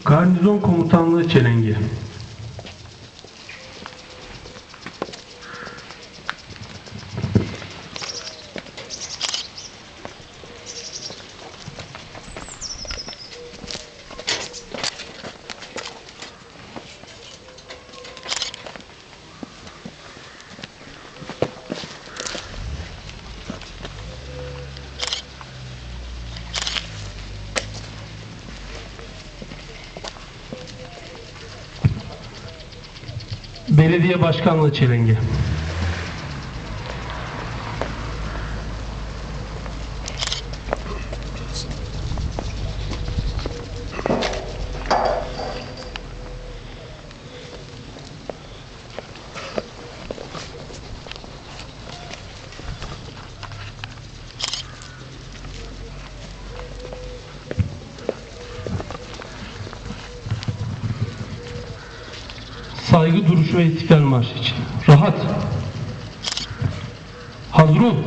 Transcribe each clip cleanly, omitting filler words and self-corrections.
Garnizon Komutanlığı Çelengi. Belediye Başkanlığı Çelengi. Saygı duruşu ve İstiklal Marşı için. Rahat. Hazır ol.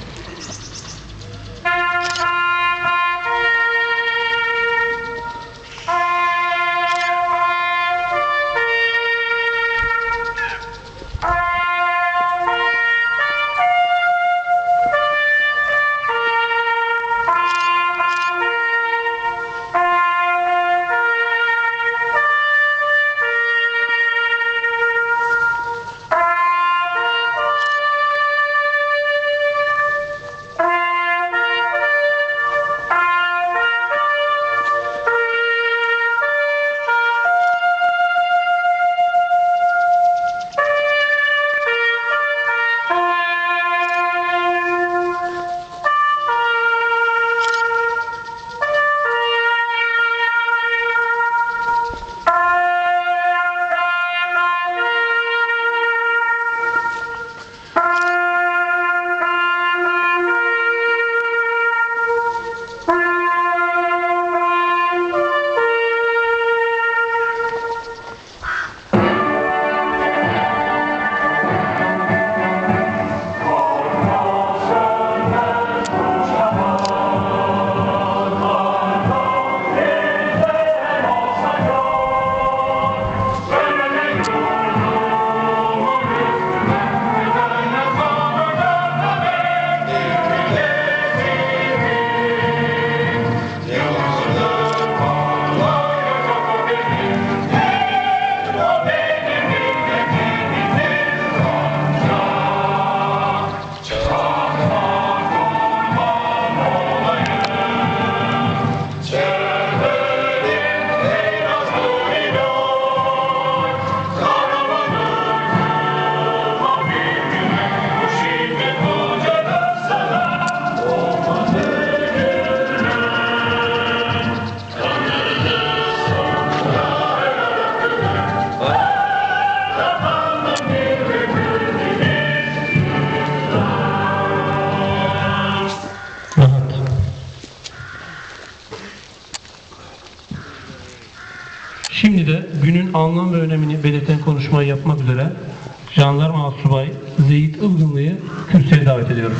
Şimdi de günün anlam ve önemini belirten konuşmayı yapmak üzere Jandarma Asubay Zeyit Ilgınlı'yı kürsüye davet ediyoruz.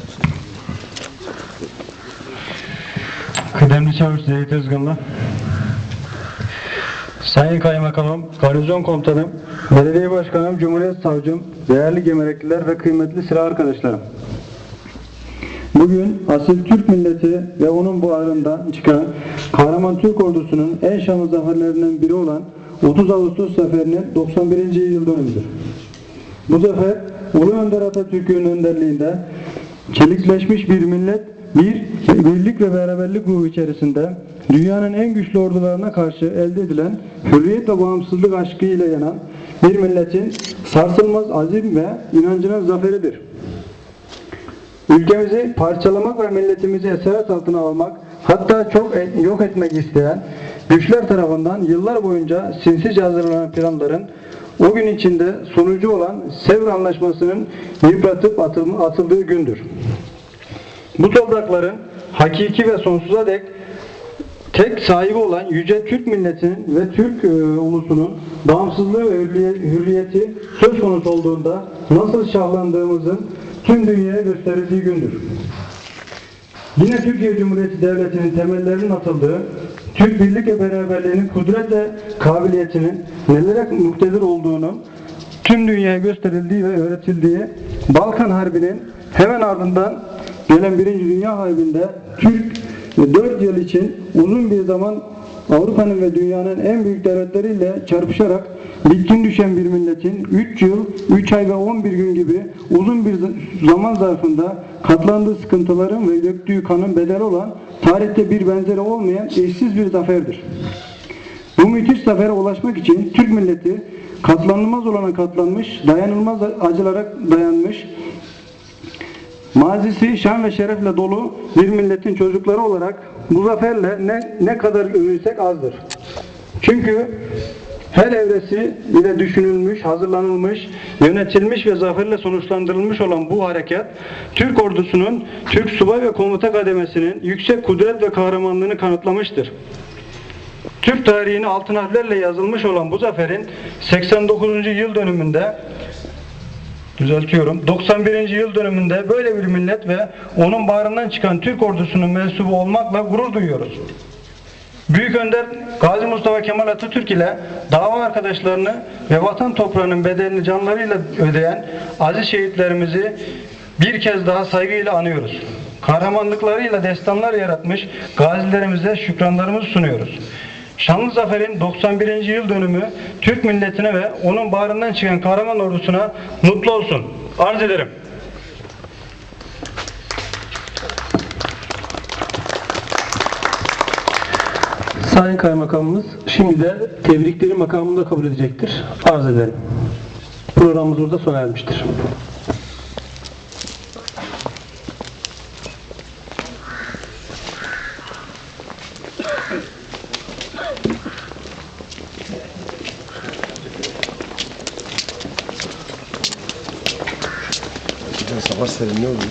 Kıdemli Çavuş Zeyit Ilgınlı, Sayın Kaymakamım, Garnizon Komutanım, Belediye Başkanım, Cumhuriyet Savcım, değerli gemerekliler ve kıymetli silah arkadaşlarım. Bugün asil Türk milleti ve onun buharından çıkan kahraman Türk ordusunun en şanlı zaferlerinden biri olan 30 Ağustos Zaferi'nin 91. yıl dönümüdür. Bu zafer Ulu Önder Atatürk'ün önderliğinde çelikleşmiş bir millet, birlik ve beraberlik ruhu içerisinde dünyanın en güçlü ordularına karşı elde edilen hürriyet ve bağımsızlık aşkı ile yanan bir milletin sarsılmaz azim ve inancının zaferidir. Ülkemizi parçalamak ve milletimizi esaret altına almak, hatta çok yok etmek isteyen güçler tarafından yıllar boyunca sinsice hazırlanan planların o gün içinde sonucu olan Sevr Anlaşması'nın yıpratıp atıldığı gündür. Bu toprakların hakiki ve sonsuza dek tek sahibi olan yüce Türk milletinin ve Türk ulusunun bağımsızlığı ve hürriyeti söz konusu olduğunda nasıl şahlandığımızın tüm dünyaya gösterildiği gündür. Yine Türkiye Cumhuriyeti Devleti'nin temellerinin atıldığı, Türk birlik ve beraberliğinin kudret ve kabiliyetinin nelere muktedir olduğunu tüm dünyaya gösterildiği ve öğretildiği Balkan Harbi'nin hemen ardından gelen Birinci Dünya Harbi'nde Türk 4 yıl için uzun bir zaman Avrupa'nın ve dünyanın en büyük devletleriyle çarpışarak bitkin düşen bir milletin 3 yıl, 3 ay ve 11 gün gibi uzun bir zaman zarfında katlandığı sıkıntıların ve döktüğü kanın bedeli olan tarihte bir benzeri olmayan eşsiz bir zaferdir. Bu müthiş zafere ulaşmak için Türk milleti katlanılmaz olana katlanmış, dayanılmaz acılara dayanmış, mazisi şan ve şerefle dolu bir milletin çocukları olarak bu zaferle ne kadar övünsek azdır. Çünkü her evresi ile düşünülmüş, hazırlanılmış, yönetilmiş ve zaferle sonuçlandırılmış olan bu harekat, Türk ordusunun, Türk subay ve komuta kademesinin yüksek kudret ve kahramanlığını kanıtlamıştır. Türk tarihine altın harflerle yazılmış olan bu zaferin 89. yıl dönümünde 91. yıl dönümünde böyle bir millet ve onun bağrından çıkan Türk ordusunun mensubu olmakla gurur duyuyoruz. Büyük Önder Gazi Mustafa Kemal Atatürk ile dava arkadaşlarını ve vatan toprağının bedelini canlarıyla ödeyen aziz şehitlerimizi bir kez daha saygıyla anıyoruz. Kahramanlıklarıyla destanlar yaratmış gazilerimize şükranlarımızı sunuyoruz. Şanlı Zafer'in 91. yıl dönümü Türk milletine ve onun bağrından çıkan kahraman ordusuna mutlu olsun. Arz ederim. Sayın Kaymakamımız şimdi de tebrikleri makamında kabul edecektir. Arz ederim. Programımız burada sona ermiştir. Sabah senin ne oldu?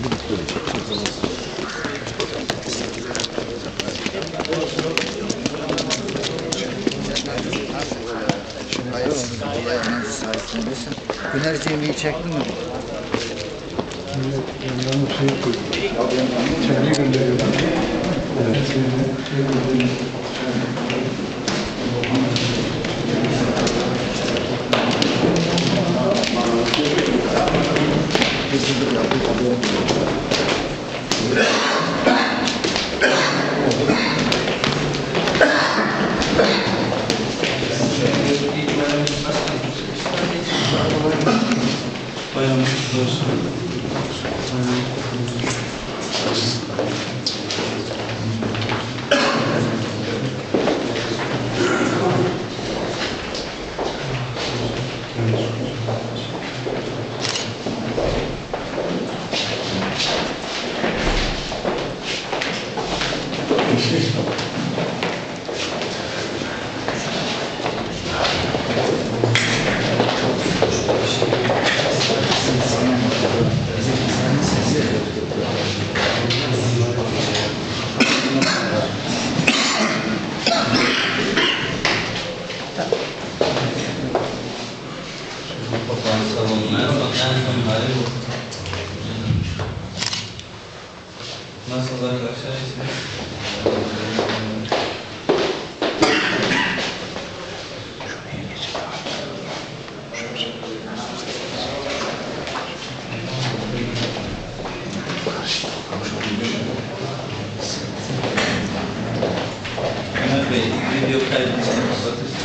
Hayır, olay anası sayesinde bilirsin. Güner Cemil'i çektin mi? Yandan bir şey koydum. Çayı gönderiyorum. Nasıl arkadaşlar? Ömer Bey, video kaydını kapatırsanız.